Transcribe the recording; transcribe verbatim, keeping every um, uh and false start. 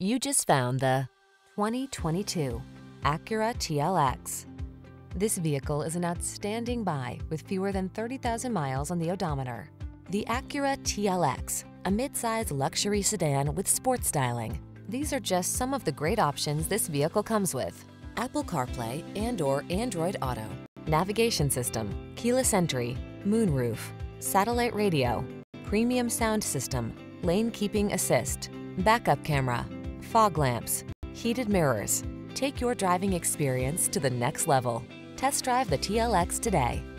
You just found the twenty twenty-two Acura T L X. This vehicle is an outstanding buy with fewer than thirty thousand miles on the odometer. The Acura T L X, a midsize luxury sedan with sports styling. These are just some of the great options this vehicle comes with: Apple CarPlay and or Android Auto, navigation system, keyless entry, moonroof, satellite radio, premium sound system, lane keeping assist, backup camera, fog lamps, heated mirrors. Take your driving experience to the next level. Test drive the T L X today.